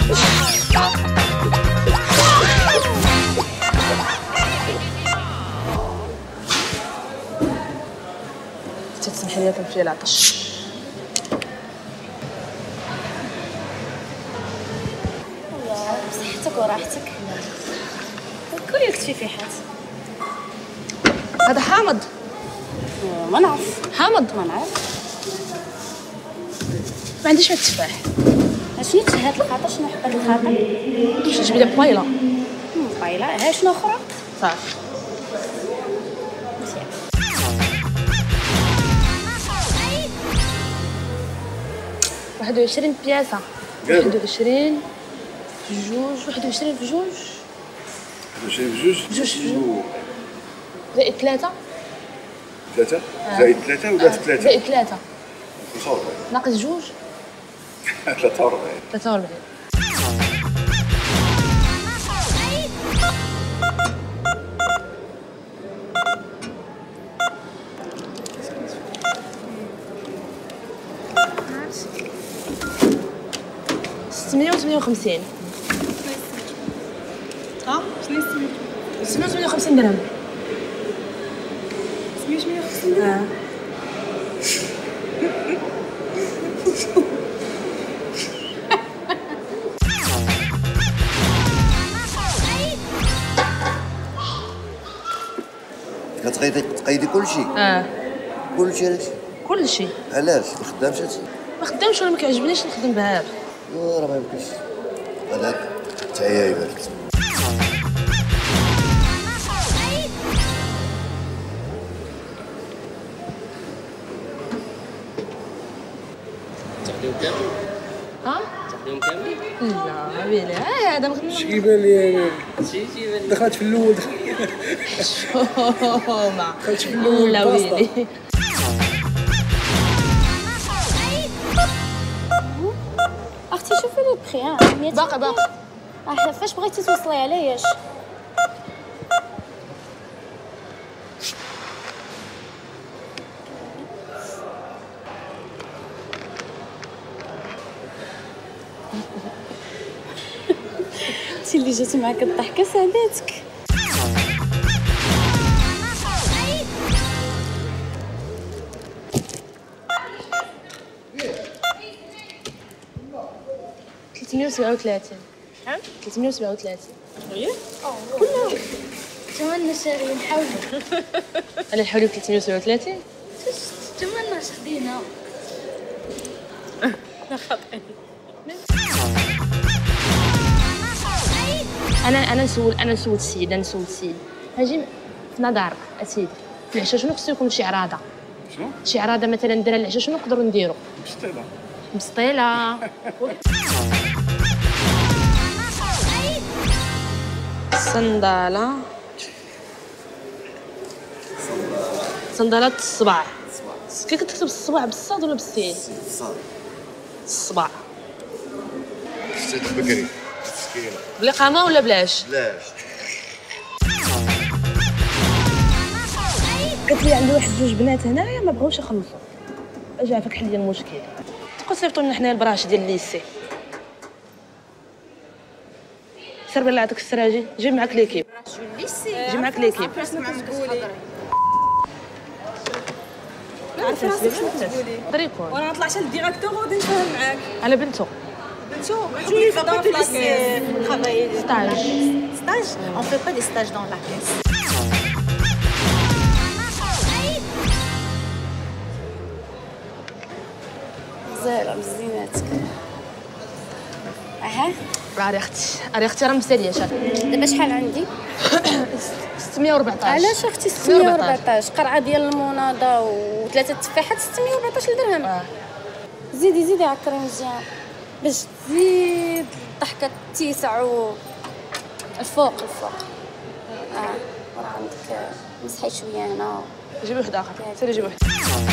تسمحي لي كنمشي العطش. بصحتك وراحتك. كلي كتفي في حات. هذا حامض. ما نعرف. حامض ما نعرف. ما عنديش واحد التفاح. شنو تشهات الخاطر؟ شنو حبات الخاطر؟ باش تجيب لي بايله. بايله ها شنو اخرى؟ صافي. مزيان. 21 بياسه. 21 في جوج. 21 في جوج. 21 في جوج. جوج في جوج. زائد 3. 3 زائد 3 ولا 3؟ زائد 3. 45. ناقص جوج. 43. 43. ستمية وثمانية وخمسين. ها؟ شنو 658 درهم. 658 درهم. كتقيدي كلشي؟ كلشي علاش؟ كلشي. علاش؟ ما خدامش هادشي؟ ما خدامش ولا ما كيعجبنيش نخدم بهذا. راه ما يمكنش. هذاك تعيا يبارك. تاخديهم كامل؟ ها؟ تاخديهم كامل؟ لا بيلي هذا اش كيبان لي شي دخلت في الاول حشومة. دخلت في الاول لا ويلي. اختي شوفي لي بخي. باقي. فاش بغيتي توصلي علاش؟ انت اللي جات معاك الضحكه ساعدتك. شحال؟ 337. وي؟ كلها. تمنى شاري نحاول. انا نحاولوا 337. تمنى شدينا. لا خاطئين. انا نسول السيد. اجي في نظر اسيدي في العشاء شنو خصو يكون شي عراضه؟ شنو؟ شي عراضه مثلا نديرها العشاء شنو نقدروا نديروا؟ مسطيله. صندالات الصباع. كيف كتكتب الصباع بالصاد ولا بالسين؟ الصباع. السيد بكري مسكينه. بالاقامه ولا بلاش؟ بلاش. قالت لي عندي واحد جوج بنات هنايا ما بغاوش يخلصوا. اجي عافاك حل لي المشكل. تبقاو صيفطوا لنا حنايا البراش ديال الليسي. سير بالله عطاك السراجي جيب معاك ليكيب. جيب معاك ليكيب. عارفه راسك شنو كتقولي. يقدر يكون. وانا نطلع حتى للديريكتور وغادي نفهم معاك. على بنتو. بنتو جوي خدام في لاكاس. ستاج. Stage? On fait pas des stages dans la caisse. زهرة مزيناتك. اها راه اختي راه مساليه شاف. دابا شحال عندي؟ 614. علاش اختي 614 قرعه ديال المناضه وثلاثه تفاحات 614 درهم. زيدي عكري مزيان باش تزيد الضحكه تيسع و الفوق راه عندك مسحي شويه هنا. جيبي واحد اخر. سيري جيبي واحد.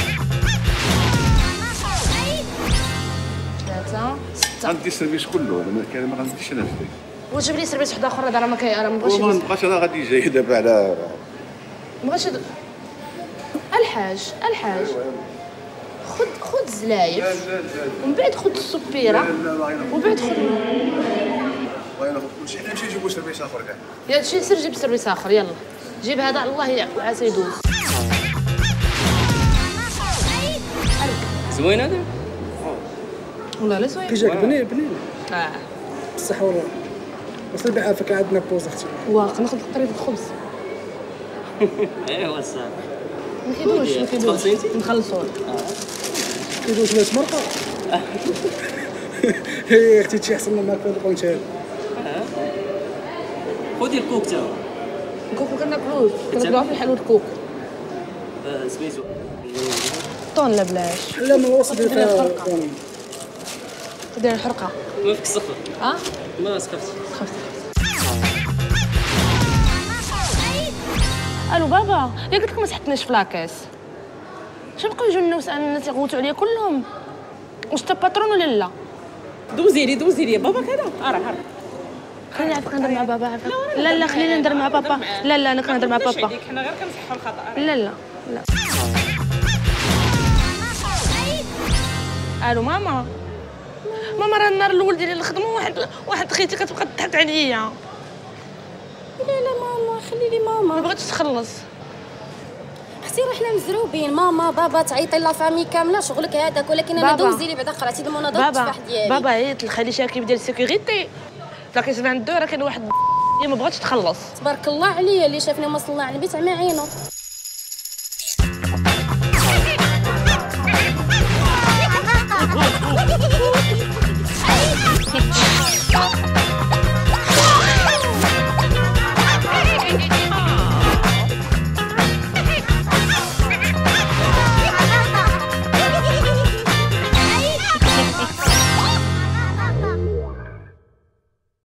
3 6. غندي السيرفيس كله انا ما غنديش انا في وجيب لي سيرفيس واحد اخر. هذا راه ما بغاش ما نبقاش انا غادي جاي دابا على ما بغاش الحاج خذ الزلايف ومن بعد خذ السبيره ومن بعد خذ بغينا ناخذ كلشي، حنا نمشي نجيبو سيرفيس اخر كاع. يا شي سير جيب سيرفيس اخر يلا جيب هذا الله عسى يدوز. زوين هذا؟ والله لا زوين. كي جاك بنين بصح والله بس البيعه فك عندنا بوز اختي واقع ناخذ قريب الخبز. ايوا صافي. ما كيدوش نخلصوا. كيدوش باش مرقه. هي اختي شي احسن ما كنت قلت هذا. خذي الكوك تا هو. الكوك ما كناكلوش كناكلوها في الحلوى الكوك. سميتو طون لا بلاش. لا من الوسط ديال دير الحرقه. ما فيك الصفر. ما سخفتش. الو بابا يا قلت لك ما سحتناش في لاكاس. شنو بقاو يجوا الناس الناس يغوتوا عليا كلهم. واش انت باترون ولا لا؟ دوزي لي بابا كذا راه خليني نعرفك نهضر مع بابا عافاك. لا خليني نهضر مع بابا. لا انا كنهضر مع بابا. حنا غير كنصحوا الخطا. لا الو ماما راه النهار الاول ديالي الخدمه واحد خيتي كتبقى تضحك عليا. لا ماما خلي لي ما ماما. بغيتش تخلص. اختي راه حنا مزروبين ماما بابا تعيطي لا فامي كامله شغلك هذاك ولكن انا بابا. دوزي لي بعدا قراتي المناضله التفاح ديالي. بابا عيط لخالي شاكيب ديال السيكوريتي لكن 72 راه كاين واحد ما بغاتش تخلص. تبارك الله عليا اللي شافني وما صلى على النبي تاع ما عينو.